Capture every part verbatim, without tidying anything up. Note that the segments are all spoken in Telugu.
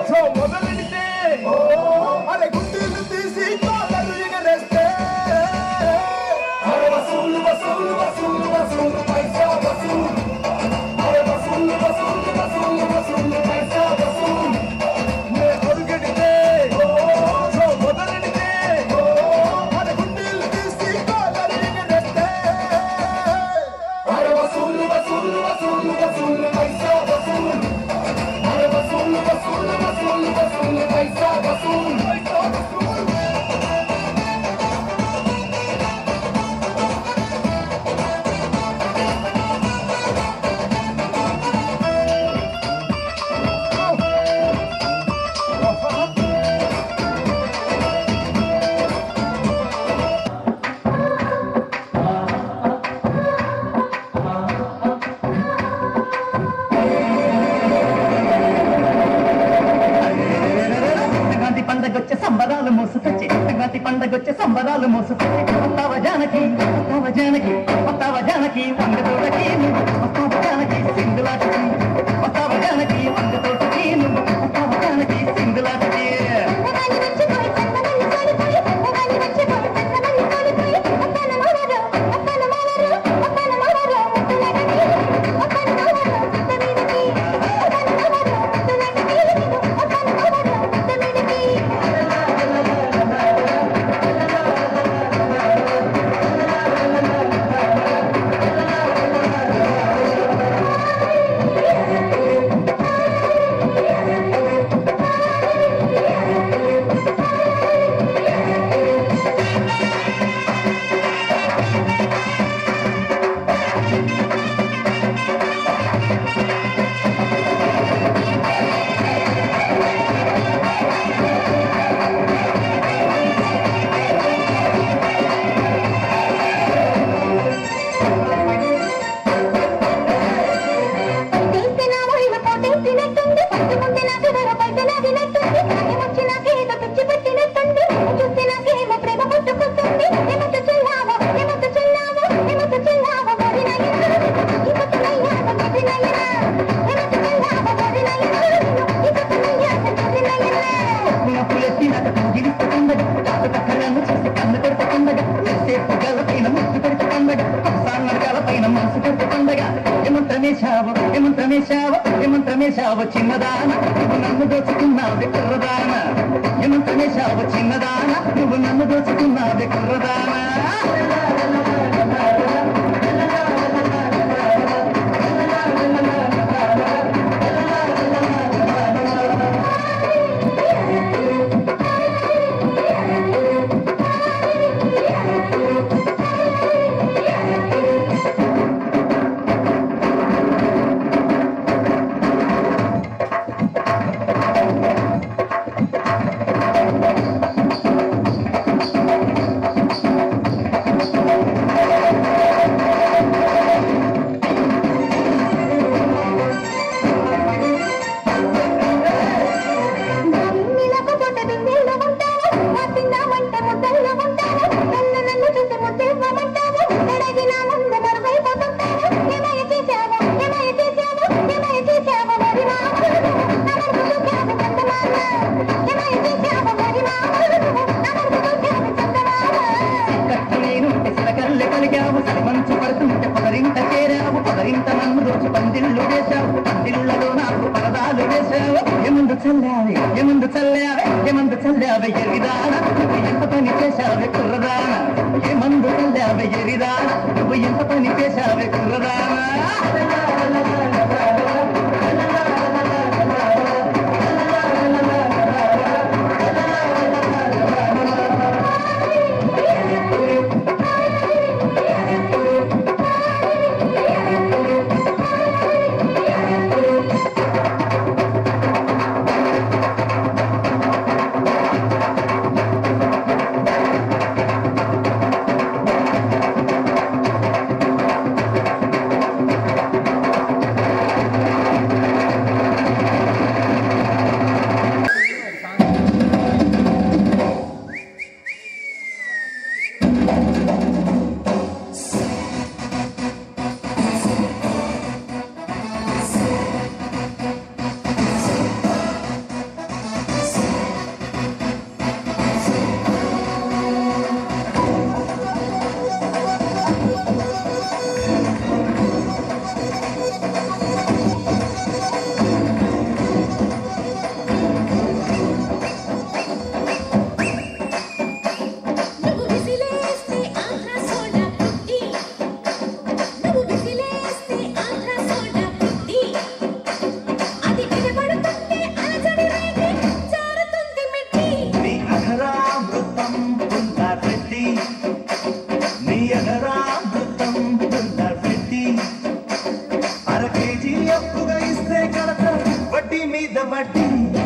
సంబరాలు మోసుకొచ్చి వస్తావ జానకి వస్తావ జానకి వస్తావ జానకి వంగతోటకి వస్తావ జానకి సింగులాటకి వస్తావ జానకి వంగతోటకి వస్తావ జానకి సింగులాటకి ఏమంత్రమేశావ చిన్నదాన నువ్వు నన్ను దోచుకున్నావే కుర్రదాన ఏమంత్రమేశావ చిన్నదాన నువ్వు నన్ను దోచుకున్నావే కుర్రదాన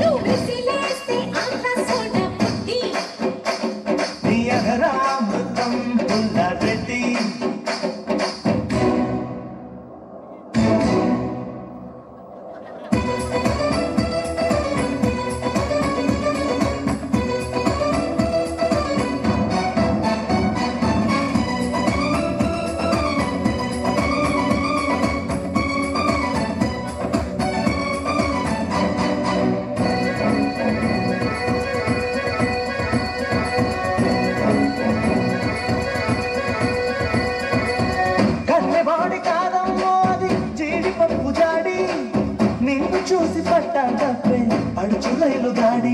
చూసి పట్టాకప్పే అడుచులైలు గాడి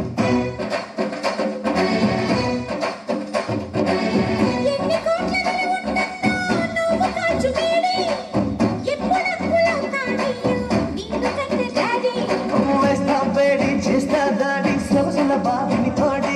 వేస్తా వేడి చేస్తా దాడి సొగసుల బావిని తోడి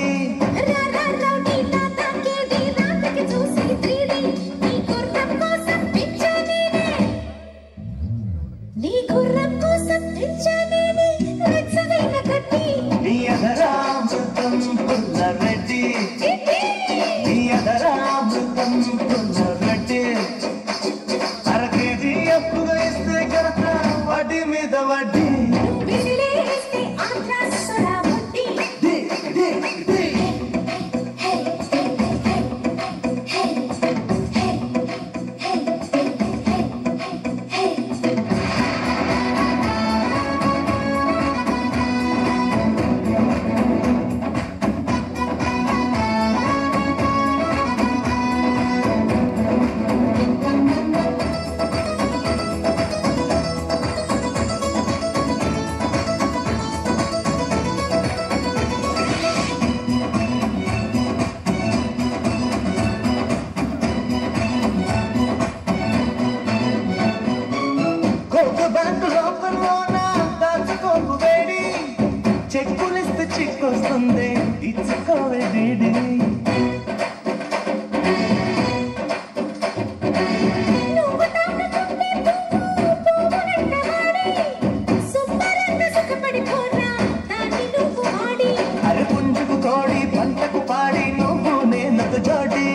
చెక్కులిస్తే చిక్కొస్తుంది ఇచ్చుకోవే డీడీ అరే పుంజుకు తోడి పంటకు పాడి నువ్వు నేనొక జోడి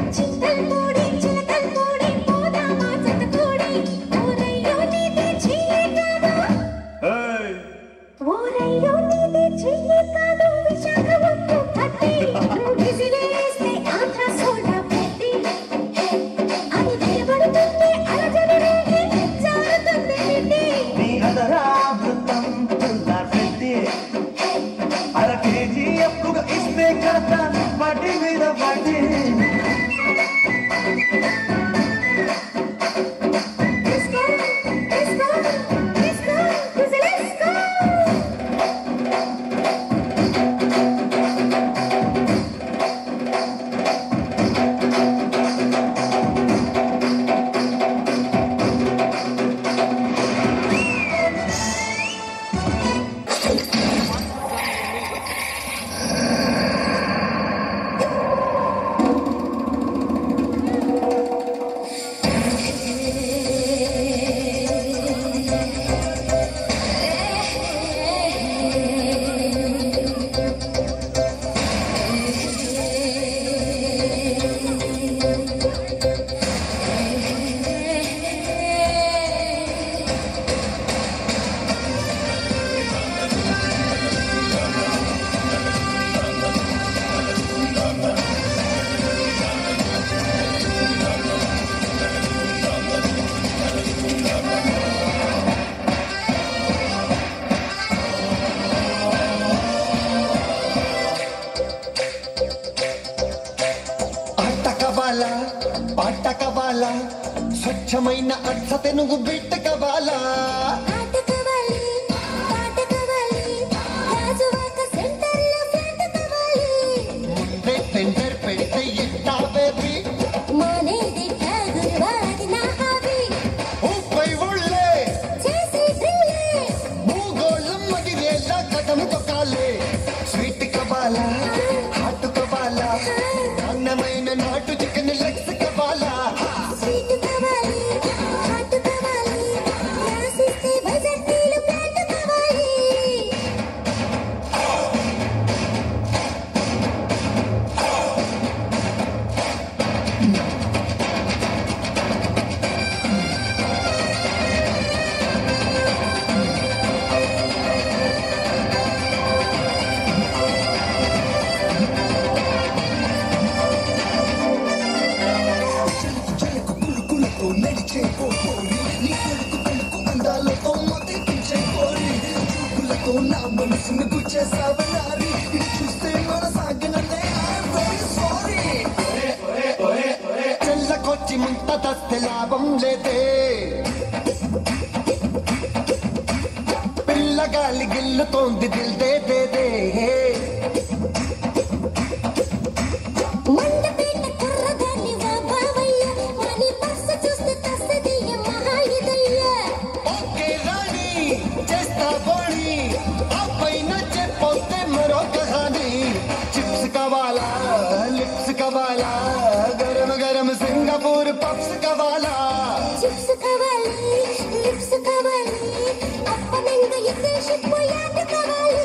వాటి మీద వాటి పాటకవాలా స్వచ్ఛమైన అర్థతే నువ్వు బిట్టకవాలా ముందే టెండర్ పెడితే ఎట్టా బేబీ ఊపై ఉళ్ళే మూగోళం మగిరేలా కథం తొక్కాలే స్వీట్ కవాలా హాట్ కవాలా నాణ్యమైన నాటు చికెన్ లెగ్స్ కవాలా మాటలతో నా మనసును గుచ్చేసావు నారి చూస్తే మన సాగనలే సారీ చెల్లకొచ్చి ముంత తస్తే లాభం లేదే పిల్లగాలి గిల్లుతోంది దిల్ దే దే దే कवाला गरम गरम सिंगापुर पप्स कवाला चिप्स कवाली लिप्स कवाली अपनेंग इसे शिपोयात कवाली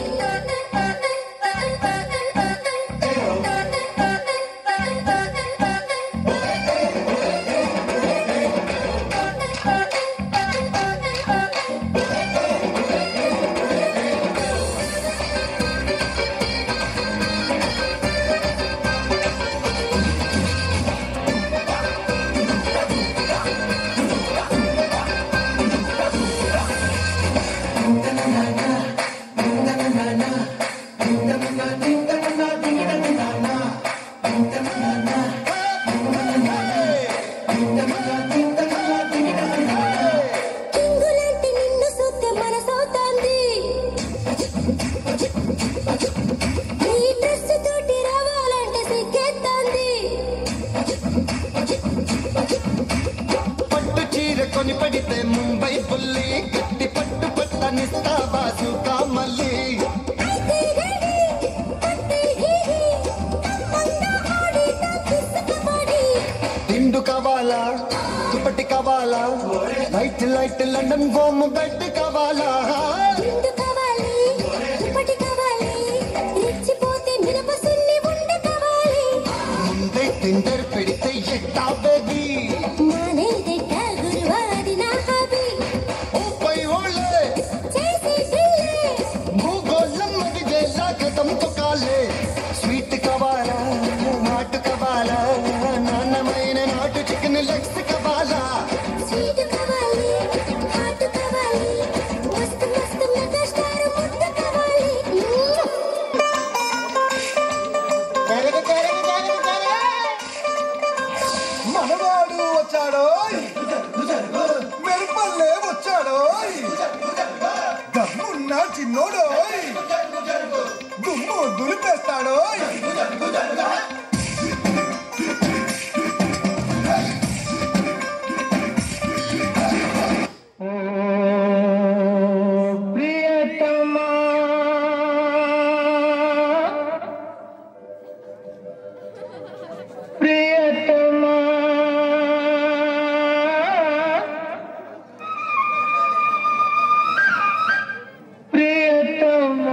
కొని పడితే ముంబై పుల్లి గట్టి పట్టు పట్టనిస్తా బాసు కామల్లి దిండు కావాలా దుపట్టి కావాలా లైట్ లైట్ లండన్ గోమ్ బెడ్ కావాలా దిండు కావాలి దుపట్టి కావాలి రిచ్చిపోతే మిరప సున్ని ఉండ కావాలి ముందే టిండర్ పెడితే ఎట్టా బేబీ మానే దేటా గురువాడి నా హాబీ ఓ పై ఓలే చేసి దిల్లే భూగోళం మది జైలా కదం తో కాలే స్వీట్ కావాలా నాటు కావాలా నాన్నమైన నాటు చికెన్ లెగ్స్ కావాలా స్వీట్ కావాలి హాట్ కావాలి మస్త్ మస్త్ మెగాస్టార్ ముద్ద కావాలి కరగ కరగ కరగ కరగ మనవాడు వచ్చాడో మెరుపల్లే వచ్చాడో దమ్మున్న చిన్నోడో దుమ్ము దులిపేస్తాడో ప్రియతమా ప్రియతమా ప్రియతమా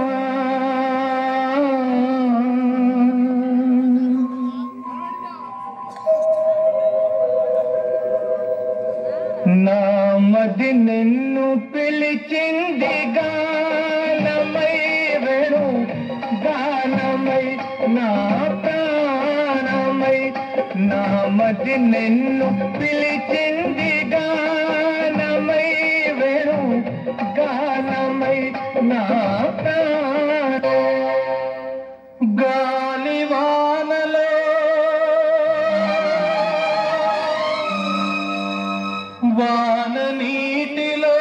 నా మది నిన్ను పిలిచింది గానమై వేణు గానమై నా ప్రాణమై నా మది నిన్ను పిలిచింది గానమై వేణు గానమై నా ప్రాణ గాలివానలో వాన నీటిలో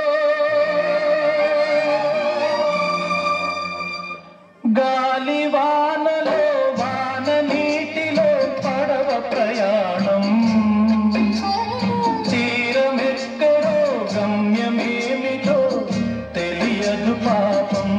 గాలి వానలో వాన నీటిలో పడవ ప్రయాణం తీరమెక్కడో గమ్యమేమిటో తెలియదు పాపం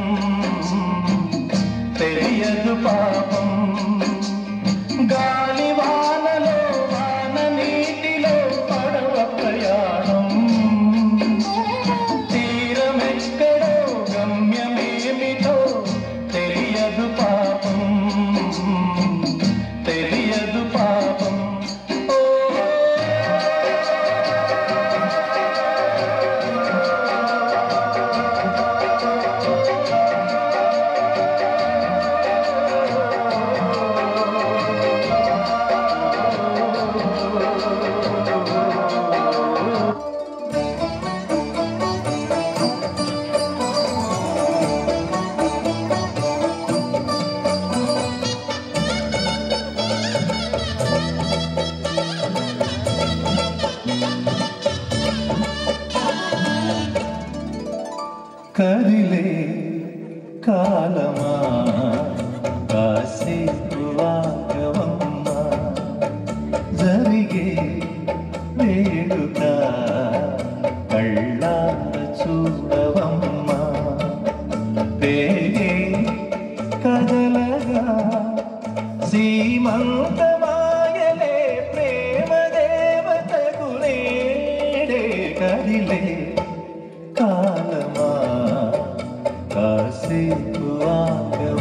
కాలమా కాసేపు ఆగవమ్మా జరిగే వేడుక కళ్ళార చూడవమ్మా పేగే కదలగా సీమంతమాయలే ప్రేమ దేవతకు నేడే కదిలే కాలమా కాసేపు ఆగ